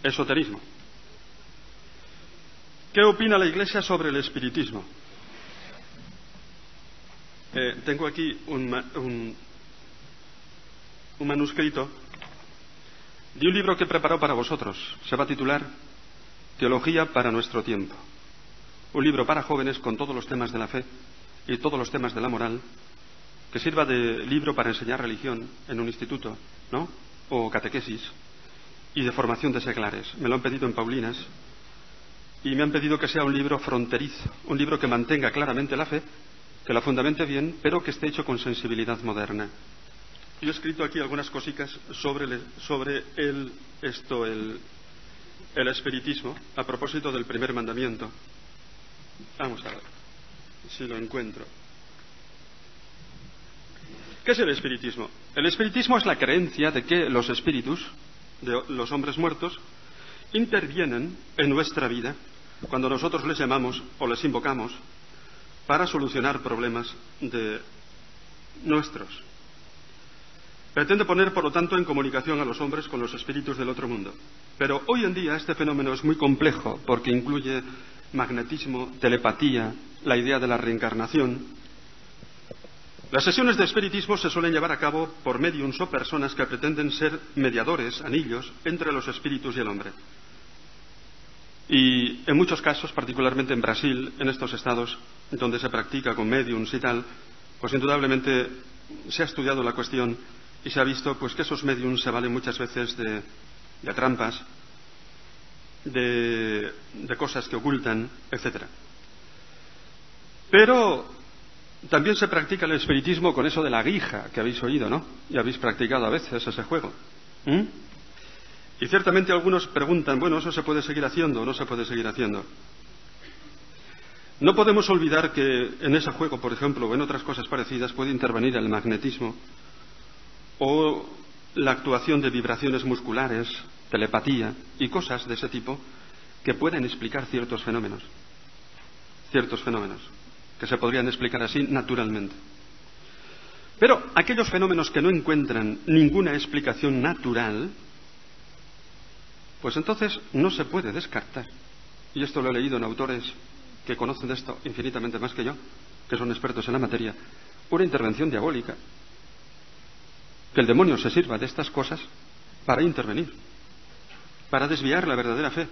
Esoterismo. ¿Qué opina la Iglesia sobre el espiritismo? Tengo aquí un manuscrito de un libro que he preparado para vosotros. Se va a titular Teología para nuestro tiempo. Un libro para jóvenes con todos los temas de la fe y todos los temas de la moral, que sirva de libro para enseñar religión en un instituto, ¿no? O catequesis, y de formación de seglares. Me lo han pedido en Paulinas y me han pedido que sea un libro fronterizo, un libro que mantenga claramente la fe, que la fundamente bien, pero que esté hecho con sensibilidad moderna. Yo he escrito aquí algunas cositas sobre el espiritismo, a propósito del primer mandamiento. Vamos a ver si lo encuentro. ¿Qué es el espiritismo? El espiritismo es la creencia de que los espíritus de los hombres muertos intervienen en nuestra vida cuando nosotros les llamamos o les invocamos para solucionar problemas de nuestros. Pretende poner, por lo tanto, en comunicación a los hombres con los espíritus del otro mundo. Pero hoy en día este fenómeno es muy complejo porque incluye magnetismo, telepatía, la idea de la reencarnación. Las sesiones de espiritismo se suelen llevar a cabo por médiums o personas que pretenden ser mediadores, anillos, entre los espíritus y el hombre. Y en muchos casos, particularmente en Brasil, en estos estados donde se practica con médiums y tal, pues indudablemente se ha estudiado la cuestión y se ha visto pues que esos médiums se valen muchas veces de trampas, de cosas que ocultan, etcétera. Pero también se practica el espiritismo con eso de la guija, que habéis oído, ¿no? Y habéis practicado a veces ese juego. Y ciertamente algunos preguntan, bueno, ¿eso se puede seguir haciendo o no se puede seguir haciendo? No podemos olvidar que en ese juego, por ejemplo, o en otras cosas parecidas, puede intervenir el magnetismo o la actuación de vibraciones musculares, telepatía y cosas de ese tipo que pueden explicar ciertos fenómenos que se podrían explicar así naturalmente. Pero aquellos fenómenos que no encuentran ninguna explicación natural, pues entonces no se puede descartar. Y esto lo he leído en autores que conocen de esto infinitamente más que yo, que son expertos en la materia, una intervención diabólica. Que el demonio se sirva de estas cosas para intervenir, para desviar la verdadera fe.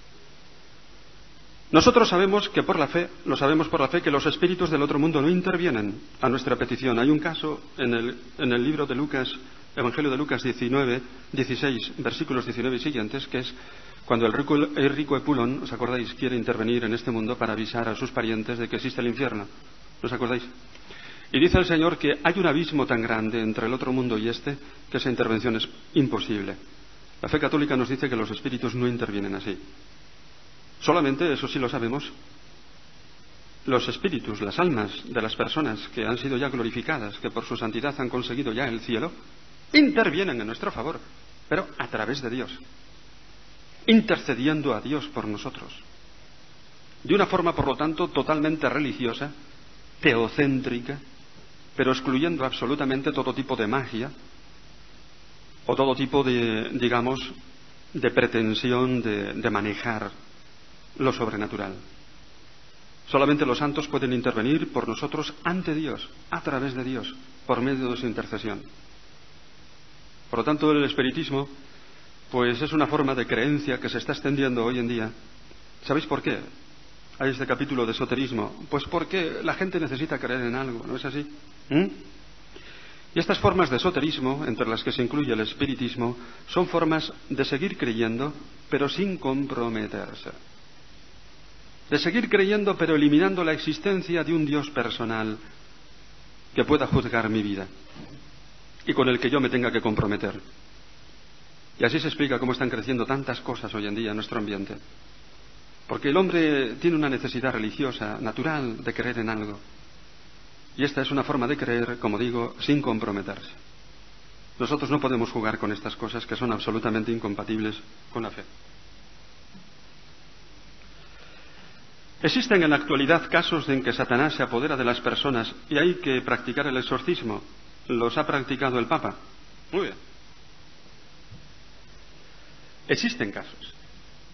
Nosotros sabemos que por la fe, que los espíritus del otro mundo no intervienen a nuestra petición. Hay un caso en el libro de Lucas, Evangelio de Lucas 16, versículos 19 y siguientes, que es cuando el rico Epulón, ¿os acordáis?, quiere intervenir en este mundo para avisar a sus parientes de que existe el infierno. ¿Os acordáis? Y dice el Señor que hay un abismo tan grande entre el otro mundo y este que esa intervención es imposible. La fe católica nos dice que los espíritus no intervienen así. Solamente, eso sí lo sabemos, los espíritus, las almas de las personas que han sido ya glorificadas, que por su santidad han conseguido ya el cielo, intervienen en nuestro favor, pero a través de Dios, intercediendo a Dios por nosotros, de una forma, por lo tanto, totalmente religiosa, teocéntrica, pero excluyendo absolutamente todo tipo de magia o todo tipo de, digamos, de pretensión de manejar lo sobrenatural. Solamente los santos pueden intervenir por nosotros ante Dios, a través de Dios, por medio de su intercesión. Por lo tanto, el espiritismo, pues es una forma de creencia que se está extendiendo hoy en día. ¿Sabéis por qué hay este capítulo de esoterismo? Pues porque la gente necesita creer en algo, ¿no es así? Y estas formas de esoterismo, entre las que se incluye el espiritismo, son formas de seguir creyendo, pero sin comprometerse. De seguir creyendo, pero eliminando la existencia de un Dios personal que pueda juzgar mi vida y con el que yo me tenga que comprometer. Y así se explica cómo están creciendo tantas cosas hoy en día en nuestro ambiente. Porque el hombre tiene una necesidad religiosa, natural, de creer en algo. Y esta es una forma de creer, como digo, sin comprometerse. Nosotros no podemos jugar con estas cosas que son absolutamente incompatibles con la fe. Existen en la actualidad casos en que Satanás se apodera de las personas y hay que practicar el exorcismo. Los ha practicado el Papa. Muy bien. Existen casos.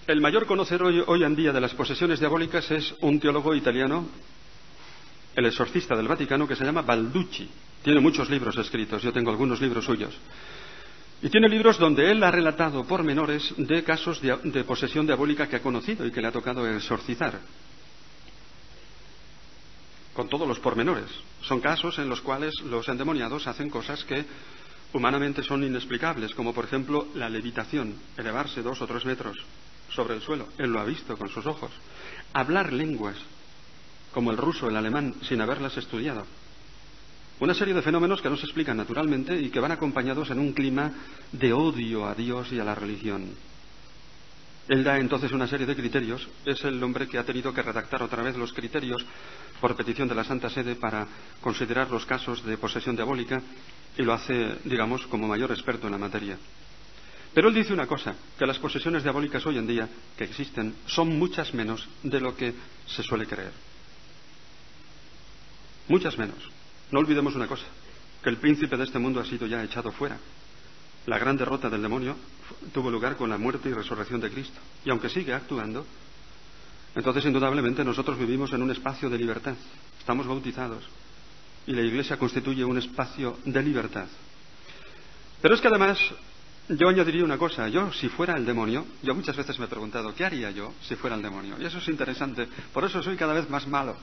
el mayor conocedor hoy en día de las posesiones diabólicas es un teólogo italiano, el exorcista del Vaticano, que se llama Balducci. Tiene muchos libros escritos, yo tengo algunos libros suyos. Y tiene libros donde él ha relatado pormenores de casos de posesión diabólica que ha conocido y que le ha tocado exorcizar. Con todos los pormenores. Son casos en los cuales los endemoniados hacen cosas que humanamente son inexplicables, como por ejemplo la levitación, elevarse 2 o 3 metros sobre el suelo. Él lo ha visto con sus ojos. Hablar lenguas, como el ruso, el alemán, sin haberlas estudiado. Una serie de fenómenos que no se explican naturalmente y que van acompañados en un clima de odio a Dios y a la religión. Él da entonces una serie de criterios. Es el hombre que ha tenido que redactar otra vez los criterios por petición de la Santa Sede para considerar los casos de posesión diabólica, y lo hace, digamos, como mayor experto en la materia. Pero él dice una cosa, que las posesiones diabólicas hoy en día que existen son muchas menos de lo que se suele creer. Muchas menos. No olvidemos una cosa, que el príncipe de este mundo ha sido ya echado fuera. La gran derrota del demonio tuvo lugar con la muerte y resurrección de Cristo. Y aunque sigue actuando, entonces indudablemente nosotros vivimos en un espacio de libertad. Estamos bautizados. Y la Iglesia constituye un espacio de libertad. Pero es que además, yo añadiría una cosa. Yo, si fuera el demonio, yo muchas veces me he preguntado, ¿qué haría yo si fuera el demonio? Y eso es interesante. Por eso soy cada vez más malo.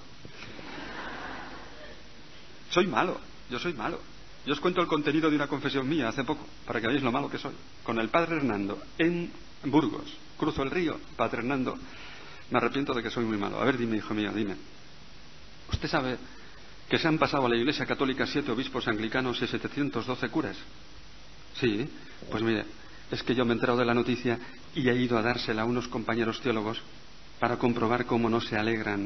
Soy malo, yo soy malo. Yo os cuento el contenido de una confesión mía hace poco, para que veáis lo malo que soy. Con el padre Hernando, en Burgos. Cruzo el río, padre Hernando, me arrepiento de que soy muy malo. A ver, dime, hijo mío, dime. ¿Usted sabe que se han pasado a la Iglesia Católica 7 obispos anglicanos y 712 curas? Sí, pues mire, es que yo me he enterado de la noticia y he ido a dársela a unos compañeros teólogos para comprobar cómo no se alegran.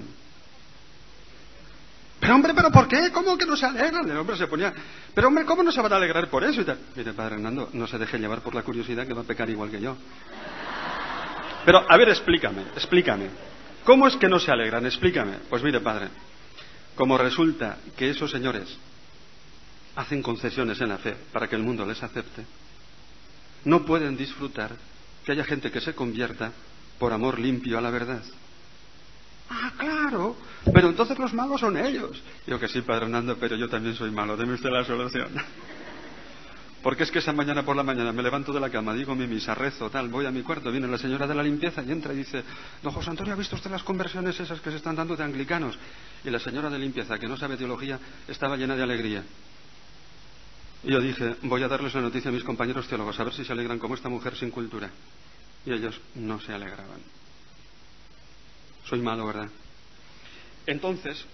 Pero hombre, ¿pero por qué? ¿Cómo que no se alegran? El hombre se ponía, pero hombre, ¿cómo no se van a alegrar por eso? Y tal. Mire, padre Hernando, no se deje llevar por la curiosidad, que va a pecar igual que yo. Pero, a ver, explícame. ¿Cómo es que no se alegran? Explícame. Pues mire, padre, como resulta que esos señores hacen concesiones en la fe para que el mundo les acepte, no pueden disfrutar que haya gente que se convierta por amor limpio a la verdad. Ah, claro, pero entonces los malos son ellos. Yo que sí, padre Hernando, pero yo también soy malo, deme usted la solución. Porque es que esa mañana por la mañana me levanto de la cama, digo mi misa, rezo, tal, voy a mi cuarto, viene la señora de la limpieza y entra y dice, don José Antonio, ¿ha visto usted las conversiones esas que se están dando de anglicanos? Y la señora de limpieza, que no sabe teología, estaba llena de alegría. Y yo dije, voy a darles la noticia a mis compañeros teólogos, a ver si se alegran como esta mujer sin cultura. Y ellos no se alegraban. Soy malo, ¿verdad? Entonces,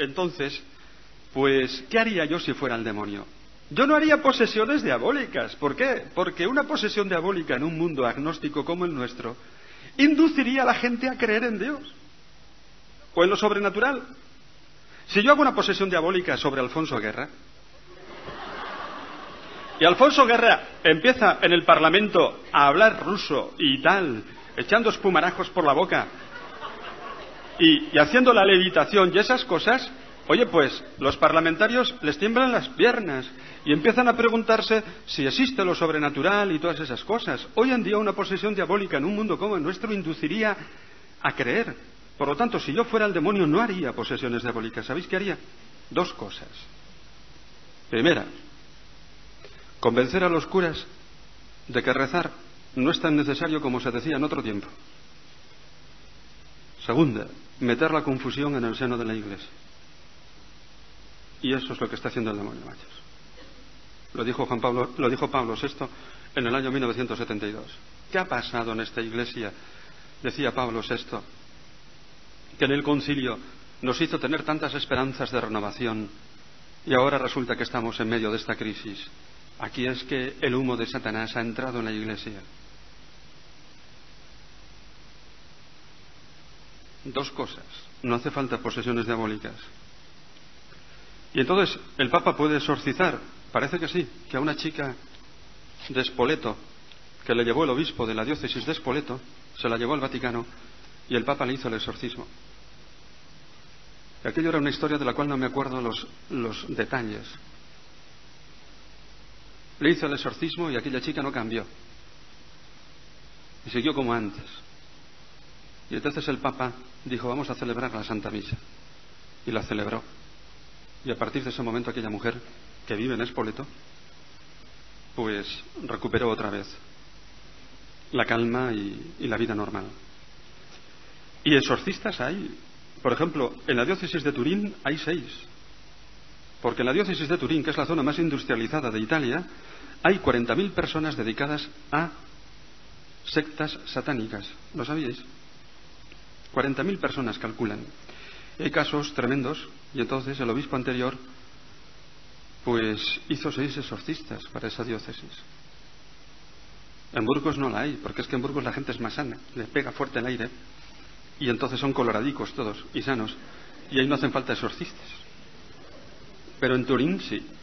pues, ¿qué haría yo si fuera el demonio? Yo no haría posesiones diabólicas. ¿Por qué? Porque una posesión diabólica en un mundo agnóstico como el nuestro induciría a la gente a creer en Dios o en lo sobrenatural. Si yo hago una posesión diabólica sobre Alfonso Guerra y Alfonso Guerra empieza en el Parlamento a hablar ruso y tal, echando espumarajos por la boca y haciendo la levitación y esas cosas, oye, pues los parlamentarios les tiemblan las piernas y empiezan a preguntarse si existe lo sobrenatural y todas esas cosas. Hoy en día una posesión diabólica en un mundo como el nuestro induciría a creer. Por lo tanto, si yo fuera el demonio no haría posesiones diabólicas. ¿Sabéis qué haría? 2 cosas. Primera, convencer a los curas de que rezar no es tan necesario como se decía en otro tiempo. Segunda, meter la confusión en el seno de la Iglesia. Y eso es lo que está haciendo el demonio, machos. Lo dijo Pablo VI en el año 1972. ¿Qué ha pasado en esta Iglesia? Decía Pablo VI, que en el concilio nos hizo tener tantas esperanzas de renovación y ahora resulta que estamos en medio de esta crisis. Aquí es que el humo de Satanás ha entrado en la Iglesia. 2 cosas. No hace falta posesiones diabólicas. Y entonces el Papa puede exorcizar, parece que sí, que a una chica de Spoleto, que le llevó el obispo de la diócesis de Spoleto, se la llevó al Vaticano y el Papa le hizo el exorcismo. Y aquello era una historia de la cual no me acuerdo los detalles. Le hizo el exorcismo y aquella chica no cambió. Y siguió como antes. Y entonces el Papa dijo, vamos a celebrar la Santa Misa. Y la celebró. Y a partir de ese momento aquella mujer, que vive en Spoleto, pues recuperó otra vez la calma y la vida normal. Y exorcistas hay. Por ejemplo, en la diócesis de Turín hay 6. Porque en la diócesis de Turín, que es la zona más industrializada de Italia, hay 40.000 personas dedicadas a sectas satánicas. ¿Lo sabíais? 40.000 personas calculan. Hay casos tremendos, y entonces el obispo anterior pues hizo 6 exorcistas para esa diócesis. En Burgos no la hay, porque es que en Burgos la gente es más sana, le pega fuerte el aire y entonces son coloradicos todos y sanos, y ahí no hacen falta exorcistas. Pero en Turín sí.